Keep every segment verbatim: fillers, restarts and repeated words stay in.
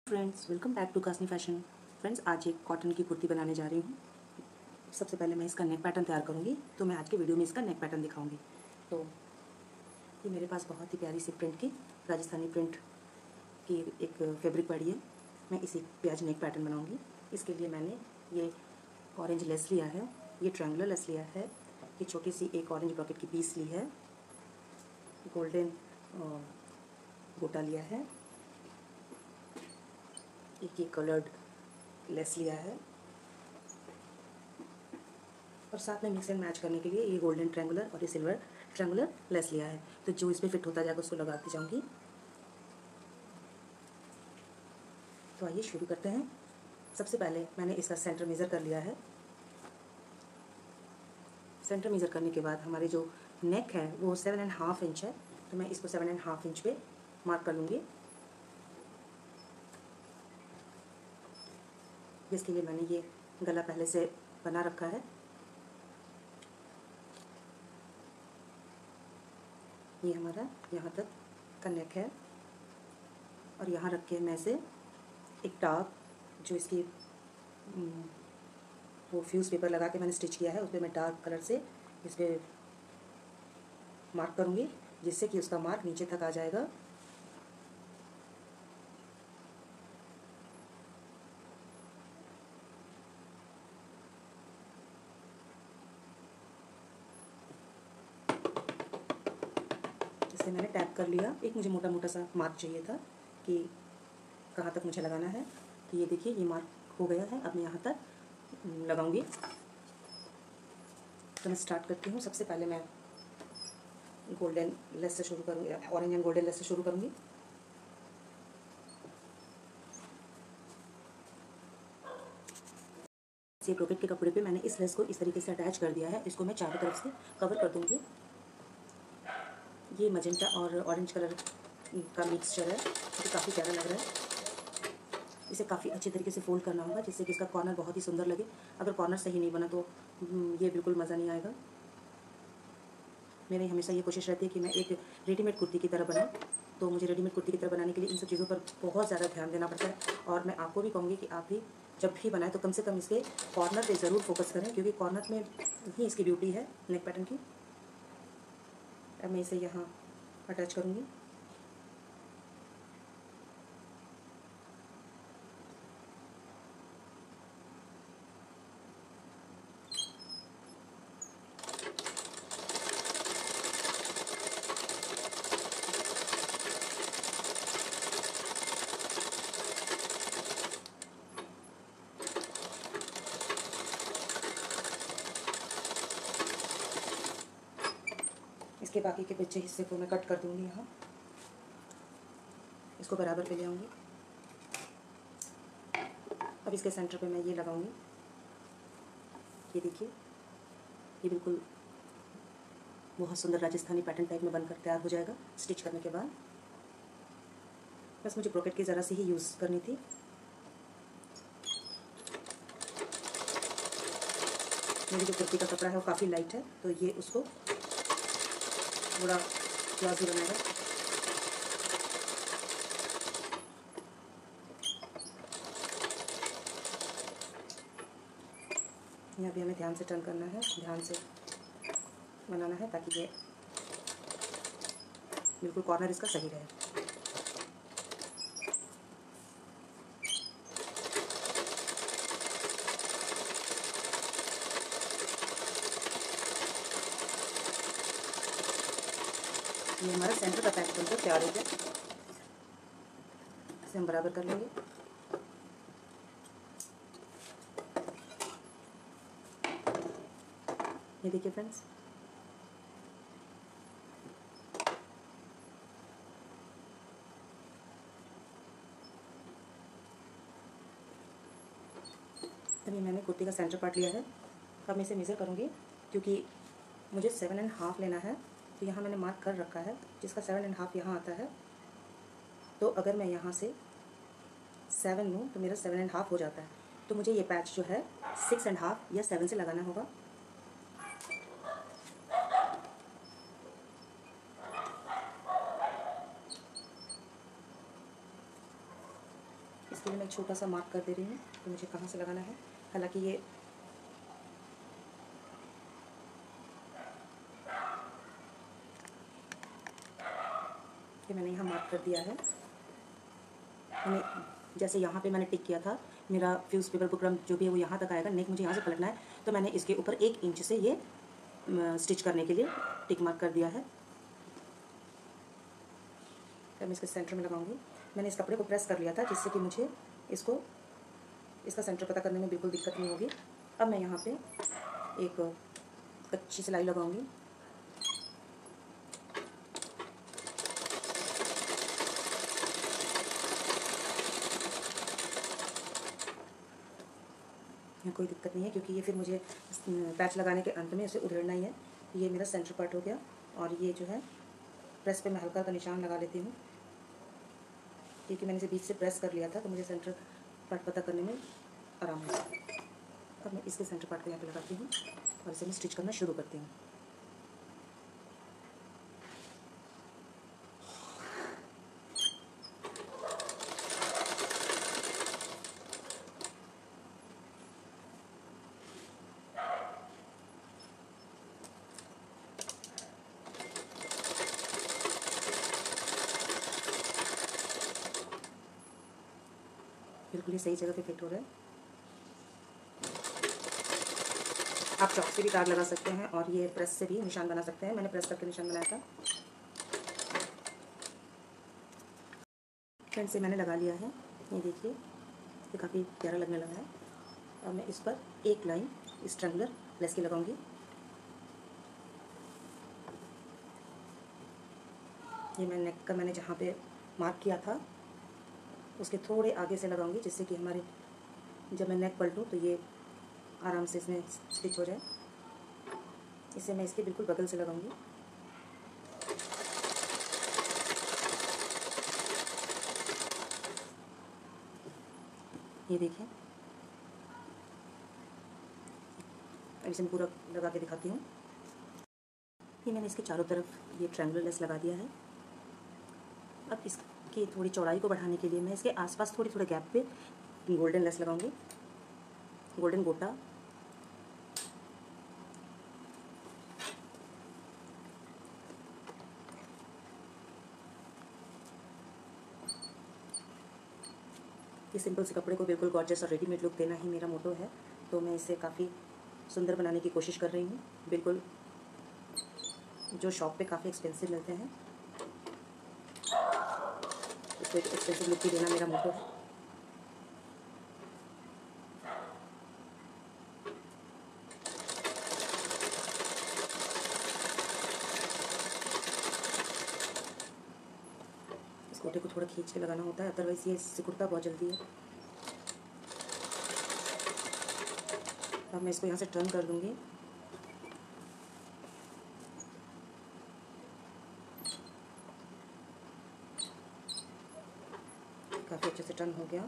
Friends, welcome back to Kasni fashion. Friends, आज एक cotton की कुर्ती बनाने जा रही हूँ। सबसे पहले मैं इसका नेक पैटर्न तैयार करूँगी, तो मैं आज के वीडियो में इसका नेक पैटर्न दिखाऊंगी। तो ये मेरे पास बहुत ही प्यारी सी प्रिंट की राजस्थानी प्रिंट की एक फैब्रिक पड़ी है। मैं इसी पे आज नेक पैटर्न बनाऊँगी। इसके लिए मैंने ये ऑरेंज लेस लिया है, ये ट्रायंगुलर लेस लिया है, ये छोटी सी एक ऑरेंज ब्रॉकेट की पीस ली है, गोल्डन गोटा लिया है, एक ये कलर्ड लेस लिया है, और साथ में मिक्स एंड मैच करने के लिए ये गोल्डन ट्रायंगुलर और ये सिल्वर ट्रायंगुलर लेस लिया है। तो जो इस पर फिट होता जाएगा उसको लगाती जाऊंगी। तो आइए शुरू करते हैं। सबसे पहले मैंने इसका सेंटर मेज़र कर लिया है। सेंटर मेज़र करने के बाद हमारे जो नेक है वो सेवन एंड हाफ इंच है, तो मैं इसको सेवन एंड हाफ इंच पे मार्क कर लूँगी। जिसके लिए मैंने ये गला पहले से बना रखा है। ये हमारा यहाँ तक का नेक है, और यहाँ रख के मैं इसे एक डार्क जो इसकी वो फ्यूज़ पेपर लगा के मैंने स्टिच किया है उस पर मैं डार्क कलर से इस पर मार्क करूँगी, जिससे कि उसका मार्क नीचे तक आ जाएगा। इसे मैंने टैप कर लिया। एक मुझे मोटा मोटा सा मार्क चाहिए था कि कहाँ तक मुझे लगाना है। तो ये देखिए, ये मार्क हो गया है। अब मैं यहाँ तक लगाऊंगी। तो मैं स्टार्ट करती हूँ। सबसे पहले मैं गोल्डन लेस से शुरू करूँगी, ऑरेंज एंड गोल्डन लेस से शुरू करूँगी। ये ब्रोकेट के कपड़े पे मैंने इस लेस को इस तरीके से अटैच कर दिया है। इसको मैं चारों तरफ से कवर कर दूँगी। ये मजेंटा और ऑरेंज कलर का मिक्सचर है, जो काफ़ी प्यारा लग रहा है। इसे काफ़ी अच्छे तरीके से फोल्ड करना होगा, जिससे कि इसका कॉर्नर बहुत ही सुंदर लगे। अगर कॉर्नर सही नहीं बना तो ये बिल्कुल मज़ा नहीं आएगा। मेरी हमेशा ये कोशिश रहती है कि मैं एक रेडीमेड कुर्ती की तरह बनाऊँ। तो मुझे रेडीमेड कुर्ती की तरह बनाने के लिए इन सब चीज़ों पर बहुत ज़्यादा ध्यान देना पड़ता है। और मैं आपको भी कहूँगी कि आप भी जब भी बनाएं तो कम से कम इसके कॉर्नर पे ज़रूर फोकस करें, क्योंकि कॉर्नर में ही इसकी ब्यूटी है नेक पैटर्न की। अब मैं इसे यहाँ अटैच करूँगी। इसके बाकी के बचे हिस्से को मैं कट कर दूँगी। यहाँ इसको बराबर पे ले आऊँगी। अब इसके सेंटर पे मैं ये लगाऊंगी। ये देखिए, ये बिल्कुल बहुत सुंदर राजस्थानी पैटर्न टाइप में बनकर तैयार हो जाएगा स्टिच करने के बाद। बस मुझे ब्रोकेट की ज़रा सी ही यूज़ करनी थी। मेरी जो कुर्ती का कपड़ा है वो काफ़ी लाइट है, तो ये उसको थोड़ा क्लॉजी बनाएगा। यहाँ भी हमें ध्यान से टर्न करना है, ध्यान से बनाना है, ताकि ये बिल्कुल कॉर्नर इसका सही रहे। ये हमारा सेंटर का पैच बनकर तैयार हो गया। इसे हम बराबर कर लेंगे। ये देखिए फ्रेंड्स, अभी मैंने कुर्ती का सेंटर पार्ट लिया है। अब मैं इसे मेज़र करूँगी, क्योंकि मुझे सेवन एंड हाफ लेना है। तो यहाँ मैंने मार्क कर रखा है, जिसका सेवन एंड हाफ यहाँ आता है। तो अगर मैं यहाँ से सेवन लूँ तो मेरा सेवन एंड हाफ हो जाता है। तो मुझे ये पैच जो है सिक्स एंड हाफ या सेवन से लगाना होगा। इसके लिए मैं एक छोटा सा मार्क कर दे रही हूँ कि मुझे कहाँ से लगाना है। हालांकि ये ये मैंने यहाँ मार्क कर दिया है। मैंने जैसे यहाँ पे मैंने टिक किया था, मेरा फ्यूज़ पेपर बुकरम जो भी है वो यहाँ तक आएगा, नेक मुझे यहाँ से पलटना है, तो मैंने इसके ऊपर एक इंच से ये स्टिच करने के लिए टिक मार्क कर दिया है। अब मैं इसके सेंटर में लगाऊंगी। मैंने इस कपड़े को प्रेस कर लिया था जिससे कि मुझे इसको इसका सेंटर पता करने में बिल्कुल दिक्कत नहीं होगी। अब मैं यहाँ पे एक कच्ची सिलाई लगाऊंगी। यहाँ कोई दिक्कत नहीं है क्योंकि ये फिर मुझे पैच लगाने के अंत में इसे उधेड़ना ही है। ये मेरा सेंटर पार्ट हो गया और ये जो है प्रेस पे मैं हल्का का निशान लगा लेती हूँ क्योंकि मैंने इसे बीच से प्रेस कर लिया था तो मुझे सेंटर पार्ट पता करने में आराम होगा। अब मैं इसके सेंटर पार्ट को यहाँ पे लगाती हूँ और इसे मैं स्टिच करना शुरू करती हूँ। बिल्कुल ही सही जगह पे फिट हो रहा है। आप चॉक से भी तार लगा सकते हैं और ये प्रेस से भी निशान बना सकते हैं। मैंने प्रेस करके निशान बनाया था। फ्रेंड से मैंने लगा लिया है, ये देखिए ये काफ़ी प्यारा लगने लगा है। और मैं इस पर एक लाइन स्ट्रैंगलर लेस की लगाऊंगी। ये मैं नेक का मैंने जहाँ पे मार्क किया था उसके थोड़े आगे से लगाऊंगी जिससे कि हमारे जब मैं नेक पलटूँ तो ये आराम से इसमें स्टिच हो जाए। इसे मैं इसके बिल्कुल बगल से लगाऊंगी। ये देखिए, अब इसे मैं पूरा लगा के दिखाती हूँ। ये मैंने इसके चारों तरफ ये ट्रायंगुलर लेस लगा दिया है। अब इसकी थोड़ी चौड़ाई को बढ़ाने के लिए मैं इसके आसपास थोड़ी थोड़े गैप पे गोल्डन लेस लगाऊंगी, गोल्डन गोटा। ये सिंपल से कपड़े को बिल्कुल गॉर्जियस और रेडीमेड लुक देना ही मेरा मोटो है, तो मैं इसे काफ़ी सुंदर बनाने की कोशिश कर रही हूँ। बिल्कुल जो शॉप पे काफ़ी एक्सपेंसिव मिलते हैं इसको एक एक्सपेंसिव लुक ही देना मेरा मोटो है। इस गोटे को थोड़ा खींच के लगाना होता है, अदरवाइज ये सिकुड़ता बहुत जल्दी है। अब मैं इसको यहाँ से टर्न कर दूँगी। काफ़ी अच्छे से टर्न हो गया।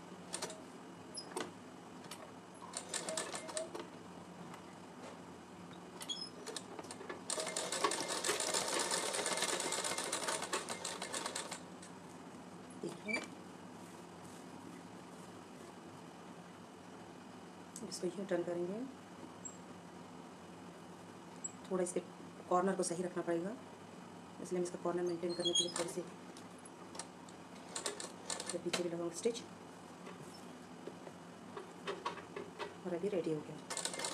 देखिए इसको यूँ टर्न करेंगे। थोड़ा इसके कॉर्नर को सही रखना पड़ेगा, इसलिए मैं इसका कॉर्नर मेंटेन करने के लिए थोड़ी सी पीछे भी लगाऊंगी स्टिच। और अभी रेडी हो गया।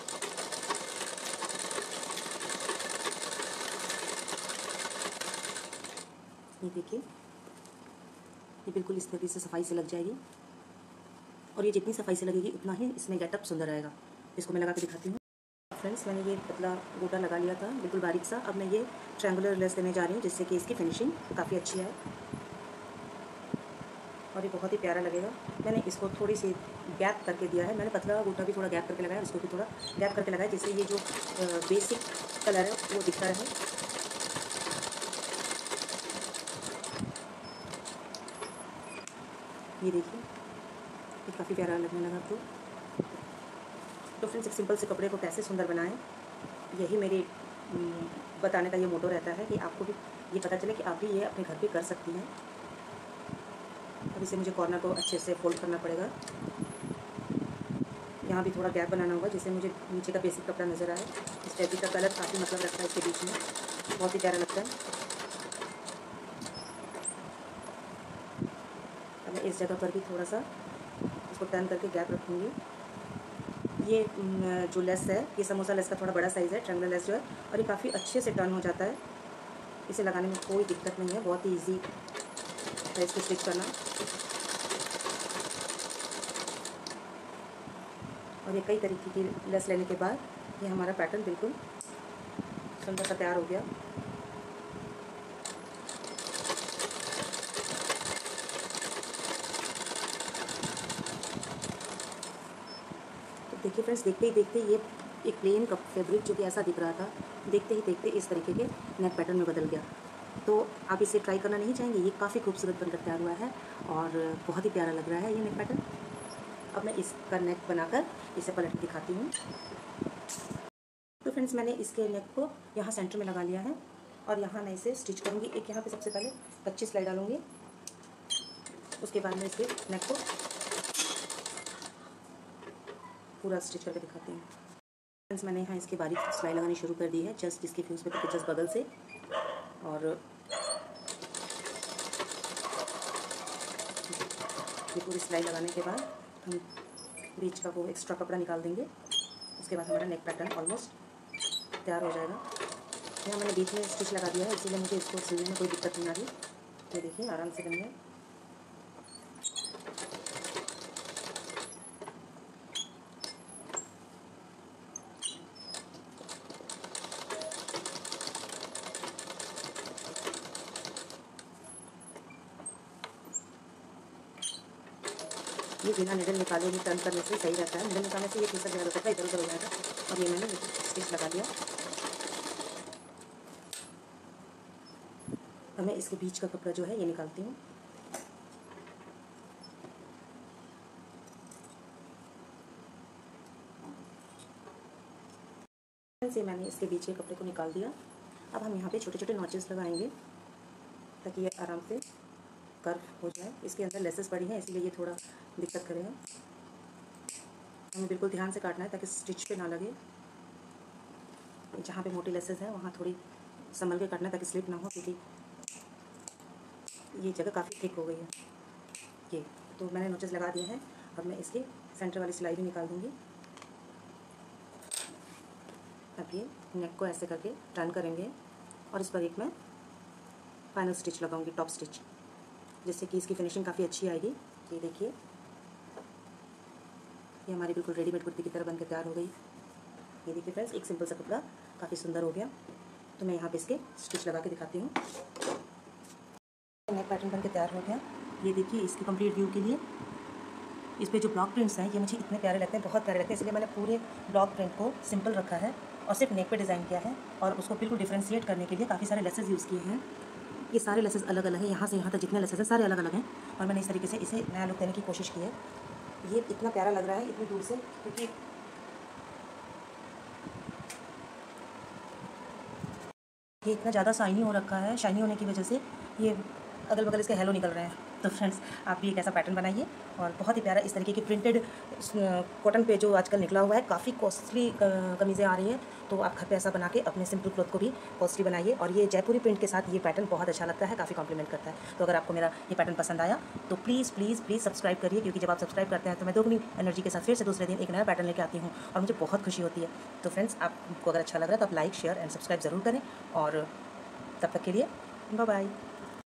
ये देखिए ये बिल्कुल इस तरीके से सफाई से लग जाएगी और ये जितनी सफाई से लगेगी उतना ही इसमें गेटअप सुंदर आएगा। इसको मैं लगा के दिखाती हूँ। फ्रेंड्स मैंने ये पतला गोटा लगा लिया था बिल्कुल बारीक सा। अब मैं ये ट्रायंगुलर लेस देने जा रही हूँ जिससे कि इसकी फिनिशिंग काफ़ी अच्छी है और ये बहुत ही प्यारा लगेगा। मैंने इसको थोड़ी सी गैप करके दिया है। मैंने पतला गोटा भी थोड़ा गैप करके लगाया, इसको भी थोड़ा गैप करके लगाया जिससे ये जो बेसिक कलर है वो दिखता रहे। ये देखिए ये काफ़ी प्यारा लगने लगा आपको। तो फ्रेंड्स एक सिंपल से कपड़े को कैसे सुंदर बनाएं, यही मेरी बताने का ये मोटो रहता है कि आपको भी ये पता चले कि आप भी ये अपने घर पे कर सकती हैं। अब इसे मुझे कॉर्नर को अच्छे से फोल्ड करना पड़ेगा। यहाँ भी थोड़ा गैप बनाना होगा जिससे मुझे नीचे का बेसिक कपड़ा नज़र आए। इस फैब्रिक का कलर काफ़ी मतलब रखता है इसके बीच में, बहुत ही प्यारा लगता है। अब मैं इस जगह पर भी थोड़ा सा इसको टर्न करके गैप रखूँगी। ये जो लेस है ये समोसा लेस का थोड़ा बड़ा साइज़ है, ट्रायंगुलर लेस जो है, और ये काफ़ी अच्छे से टर्न हो जाता है। इसे लगाने में कोई दिक्कत नहीं है, बहुत ही ईजी है इसको स्टिच करना। और ये कई तरीके की लेस लेने के बाद ये हमारा पैटर्न बिल्कुल सुंदर सा तैयार हो गया। तो देखिए फ्रेंड्स, देखते ही देखते ये एक प्लेन कप फैब्रिक जो कि ऐसा दिख रहा था, देखते ही देखते इस तरीके के नेक पैटर्न में बदल गया। तो आप इसे ट्राई करना नहीं चाहेंगे? ये काफ़ी खूबसूरत बनकर तैयार हुआ है और बहुत ही प्यारा लग रहा है ये नेक पैटर्न। अब मैं इसका नेक बनाकर इसे पलट के दिखाती हूँ। तो फ्रेंड्स, मैंने इसके नेक को यहाँ सेंटर में लगा लिया है और यहाँ मैं इसे स्टिच करूँगी। एक यहाँ पे सबसे पहले कच्ची सिलाई डालूँगी, उसके बाद मैं इसके नेक को पूरा स्टिच करके दिखाती हूँ। फ्रेंड्स, मैंने यहाँ इसकी बारीक सिलाई लगानी शुरू कर दी है, जस्ट इसके फ्यूज़ पे करके जस्ट बगल से, और ये पूरी सिलाई लगाने के बाद हम बीच का वो एक्स्ट्रा कपड़ा निकाल देंगे। उसके बाद हमारा नेक पैटर्न ऑलमोस्ट तैयार हो जाएगा। यहाँ मैंने बीच में स्टिच लगा दिया है, इसीलिए मुझे इसको सिलने में कोई दिक्कत नहीं आ रही। ये देखिए आराम से बन गया। ये बिना निडल निकाले भी टर्न करने से सही रहता है। निडल निकालने से ये खिसक जाएगा, कपड़ा इधर उधर हो जाएगा। और ये मैंने स्टिच लगा दिया। अब मैं इसके बीच का कपड़ा जो है ये निकालती हूँ। से मैंने इसके बीच के कपड़े को निकाल दिया। अब हम यहाँ पे छोटे छोटे नॉचेस लगाएंगे ताकि ये आराम से कर्व हो जाए। इसके अंदर लेसेस पड़ी हैं इसीलिए ये थोड़ा दिक्कत करेगा। हमें बिल्कुल ध्यान से काटना है ताकि स्टिच पे ना लगे। जहाँ पे मोटी लेसेस हैं वहाँ थोड़ी संभल के काटना है ताकि स्लिप ना हो, क्योंकि ये जगह काफ़ी थिक हो गई है। ये तो मैंने नोचेस लगा दिए हैं। अब मैं इसकी सेंटर वाली सिलाई भी निकाल दूँगी। अब ये नेक को ऐसे करके टर्न करेंगे और इस पर एक मैं फाइनल स्टिच लगाऊंगी, टॉप स्टिच, जिससे कि इसकी फिनिशिंग काफ़ी अच्छी आएगी। ये देखिए, ये हमारी बिल्कुल रेडीमेड कुर्ती की तरह बनकर तैयार हो गई। ये देखिए फ्रेंड्स, एक सिंपल सा कपड़ा काफ़ी सुंदर हो गया। तो मैं यहाँ पे इसके स्टिच लगा के दिखाती हूँ। नेक पैटर्न बनकर तैयार हो गया। ये देखिए, इसकी कंप्लीट व्यू के लिए इस पे जो ब्लॉक प्रिंट्स हैं ये मुझे इतने प्यारे लगते हैं, बहुत प्यारे लगते हैं, इसलिए मैंने पूरे ब्लॉक प्रिंट को सिंपल रखा है और सिर्फ नेक पे डिज़ाइन किया है। और उसको बिल्कुल डिफ्रेंशिएट करने के लिए काफ़ी सारे लेसेस यूज़ किए हैं। ये सारे लेसेस अलग अलग हैं, यहाँ से यहाँ तक जितने लेसेस हैं सारे अलग अलग हैं। और मैंने इस तरीके से इसे नया लुक देने की कोशिश की है। ये इतना प्यारा लग रहा है इतनी दूर से, क्योंकि ये इतना ज़्यादा शाइनी हो रखा है। शाइनी होने की वजह से ये अगल बगल इसके हेलो निकल रहे हैं। तो फ्रेंड्स, आप भी एक ऐसा पैटर्न बनाइए और बहुत ही प्यारा इस तरीके की प्रिंटेड कॉटन पे जो आजकल निकला हुआ है, काफ़ी कॉस्टली कमीज़ें आ रही हैं। तो आप घर पे ऐसा बना के अपने सिंपल क्लॉथ को भी कॉस्टली बनाइए। और ये जयपुरी प्रिंट के साथ ये पैटर्न बहुत अच्छा लगता है, काफ़ी कॉम्प्लीमेंट करता है। तो अगर आपको मेरा ये पैटर्न पसंद आया तो प्लीज़ प्लीज़ प्लीज़ सब्सक्राइब करिए, क्योंकि जब आप सब्सक्राइब करते हैं तो मैं दोगुनी एनर्जी के साथ फिर से दूसरे दिन एक नया पैटर्न लेके आती हूँ और मुझे बहुत खुशी होती है। तो फ्रेंड्स, आपको अगर अच्छा लग रहा है तो आप लाइक शेयर एंड सब्सक्राइब ज़रूर करें। और तब तक के लिए बाय बाय।